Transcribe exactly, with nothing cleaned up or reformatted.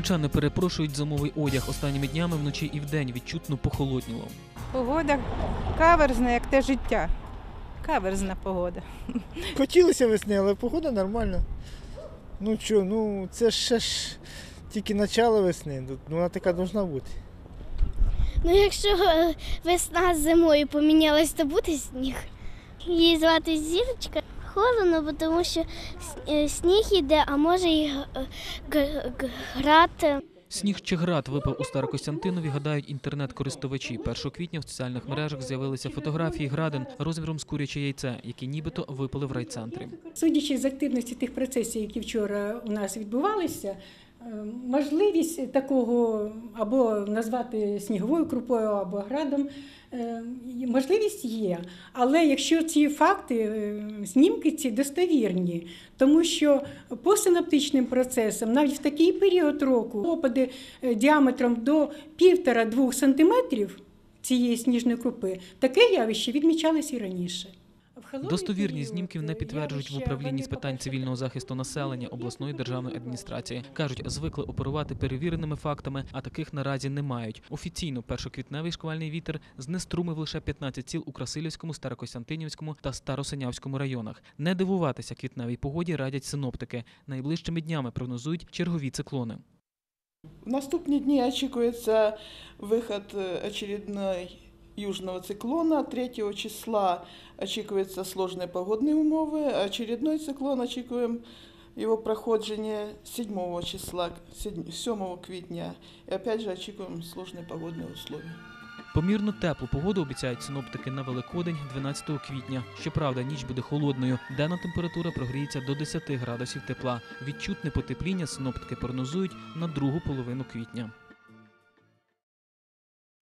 Хмельничани перепрошують зимовий одяг. Останніми днями вночі і вдень відчутно похолодніло. Погода каверзна, як те життя. Каверзна погода. Хотілося весни, але погода нормальна. Ну що, ну це ще ж тільки почало весни, ну вона така повинна бути. Ну якщо весна з зимою помінялась, то буде сніг. Її звати Зірочка. Холодно, бо тому що сніг іде, а може і град. Сніг чи град випав у Старокостянтинові, гадають інтернет-користувачі. першого квітня в соціальних мережах з'явилися фотографії градин розміром з куряче яйце, які нібито випали в райцентрі. Судячи з активності тих процесів, які вчора у нас відбувалися, можливість такого або назвати сніговою крупою, або градом, можливість є. Але якщо ці факти, знімки ці достовірні, тому що по синаптичним процесам навіть в такий період року опади діаметром до півтора-двох сантиметрів цієї сніжної крупи, таке явище відмічалося і раніше. Достовірність знімків не підтверджують в управлінні з питань цивільного захисту населення обласної державної адміністрації. Кажуть, звикли оперувати перевіреними фактами, а таких наразі не мають. Офіційно першоквітневий шквальний вітер знеструмив лише п'ятнадцять сіл у Красилівському, Старокостянтинівському та Старосинявському районах. Не дивуватися квітневій погоді радять синоптики. Найближчими днями прогнозують чергові циклони. В наступні дні очікується вихід очередної южного циклона. третьего числа очікуются сложные погодные умовы. Очередной циклон очікуємо его проходження седьмого числа, сьомого квітня. І опять же очікуємо сложные погодные условия. Помірно теплу погоду обіцяють синоптики на Великодень дванадцятого квітня. Щоправда, ніч буде холодною. Денна температура прогріється до десяти градусів тепла. Відчутне потепління синоптики прогнозують на другу половину квітня.